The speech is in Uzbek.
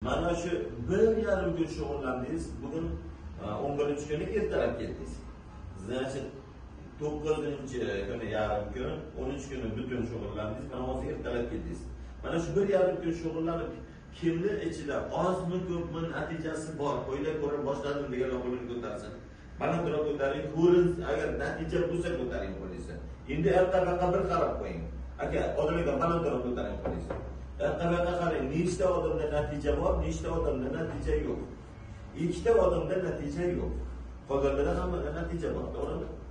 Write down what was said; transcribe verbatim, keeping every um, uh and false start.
Mana shu bir yarim kun shug'ullandingiz. Bugun o'n birinchi kuni ertalab keldingiz. Значит, to'qqizinchi kuni yarim kun, o'ninchi kuni butun shug'ullandingiz. Mana hozir ertalab keldingiz. Mana shu bir yarim kun shug'ullanib, kimni ichida ozmi ko'pmi natijasi bor, qo'yla ko'rib boshladim degan qo'lini ko'tarsin. Mana turib ko'taring, ko'rin, agar natija bo'lsa ko'taring qo'lingizni. Endi ertaga bir qarab qo'ying. Aka, odamga mana turib ko'taring qo'lingizni. Ertaga qarang, nechta odamda natija bor, nechta odamda natija yo'q. Ikkita odamda natija yo'q. Qolganlarda hammada natija bor, to'g'rimi?